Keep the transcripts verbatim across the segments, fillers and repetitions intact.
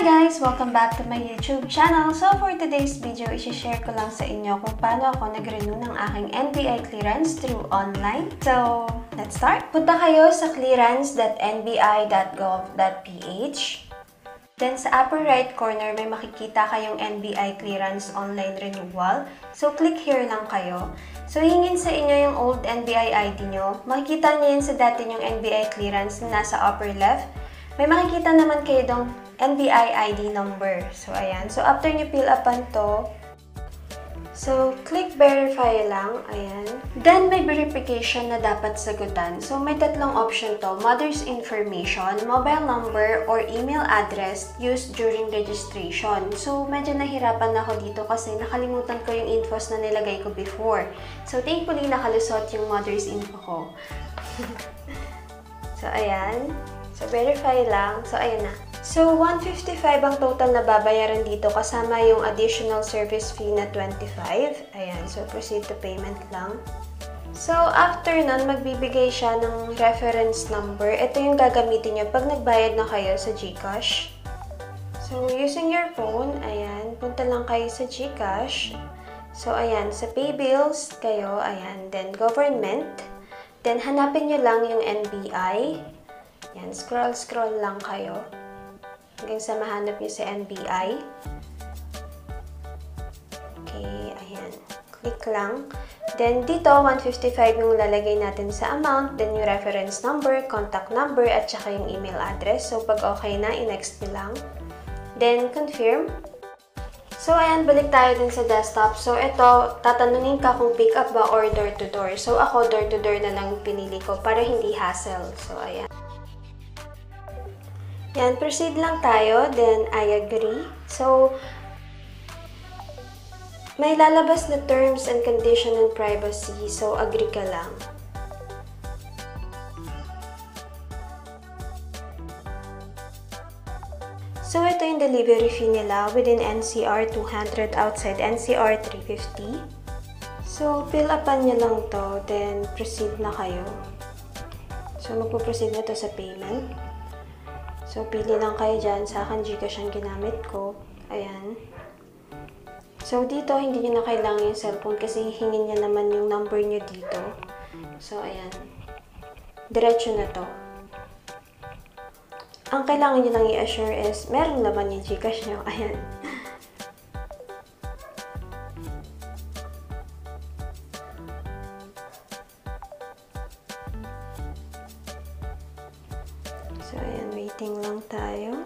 Hi guys! Welcome back to my YouTube channel. So for today's video, i-share ko lang sa inyo kung paano ako nag-renew ng aking N B I clearance through online. So, let's start! Punta kayo sa clearance dot N B I dot gov dot P H. Then sa upper right corner, may makikita kayong N B I clearance online renewal. So, click here lang kayo. So, hingin sa inyo yung old N B I I D nyo. Makikita nyo yun sa dati yung N B I clearance na nasa upper left. May makikita naman kayo dong N B I I D number. So, ayan. So, after nyo fill upan to, so, click verify lang. Ayan. Then, may verification na dapat sagutan. So, may tatlong option to. Mother's information, mobile number, or email address used during registration. So, medyo nahirapan ako dito kasi nakalimutan ko yung infos na nilagay ko before. So, thankfully, nakalusot yung mother's info ko. So, ayan. So, verify lang. So, ayan na. So, one hundred fifty-five ang total na babayaran dito kasama yung additional service fee na twenty-five. Ayan. So, proceed to payment lang. So, after nun, magbibigay siya ng reference number. Ito yung gagamitin nyo pag nagbayad na kayo sa GCASH. So, using your phone, ayan, punta lang kayo sa GCASH. So, ayan, sa pay bills kayo, ayan, then government. Then, hanapin nyo lang yung N B I. Yan, scroll-scroll lang kayo. Hanggang sa mahanap nyo sa N B I. Okay, ayan. Click lang. Then, dito, one hundred fifty-five yung lalagay natin sa amount. Then, yung reference number, contact number, at saka yung email address. So, pag okay na, i-next nyo lang. Then, confirm. So, ayan, balik tayo din sa desktop. So, ito, tatanungin ka kung pick up ba or door-to-door. So, ako, door-to-door na lang pinili ko para hindi hassle. So, ayan. Yan, proceed lang tayo, then I agree. So, may lalabas na terms and condition and privacy, so agree ka lang. So, ito yung delivery fee nila within N C R two hundred, outside N C R three fifty. So, fill upan nyo lang to, then proceed na kayo. So, magpo-proceed na to sa payment. So, pili lang kayo dyan. Sa akin, GCash ang ginamit ko. Ayan. So, dito, hindi nyo na kailangan yung cellphone kasi hingin niya naman yung number nyo dito. So, ayan. Diretso na to. Ang kailangan nyo lang i-assure is, meron naman yung GCash nyo. Ayan. So, ayan, waiting lang tayo.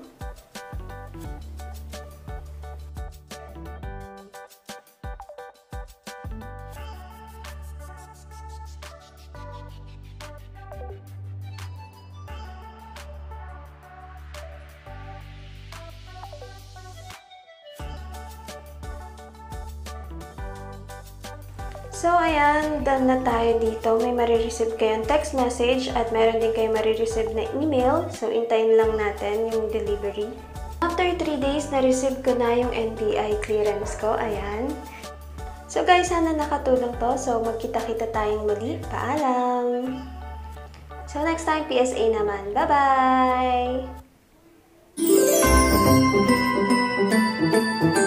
So, ayan, done na tayo dito. May marireceive kayong text message at meron din kayo marireceive na email. So, intayin lang natin yung delivery. After three days, na-receive ko na yung N B I clearance ko. Ayan. So, guys, sana nakatulong to. So, magkita-kita tayong muli. Paalam! So, next time, P S A naman. Bye-bye!